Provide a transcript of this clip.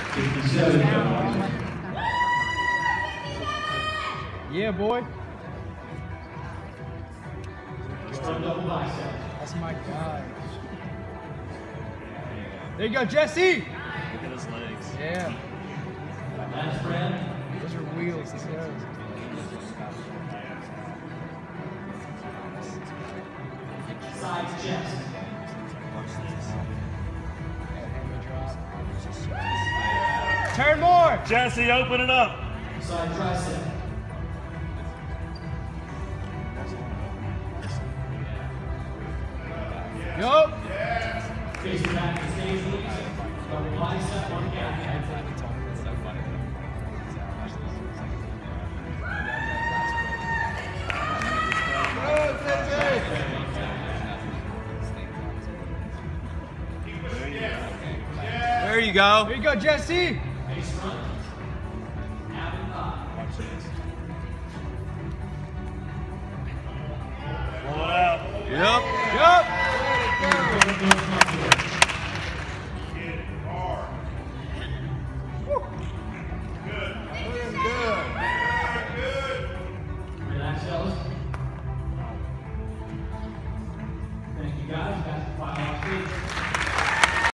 57 pounds. Yeah, boy. Double bicep. That's my guy. There you go, Jesse. Look at his legs. Yeah. Last friend. Those are wheels. He says. Sides chest. Turn more. Jesse, open it up. Side tricep. Yup. Facing back to stage knees. Double bicep, one gap. There you go. There you go, Jesse. Face front.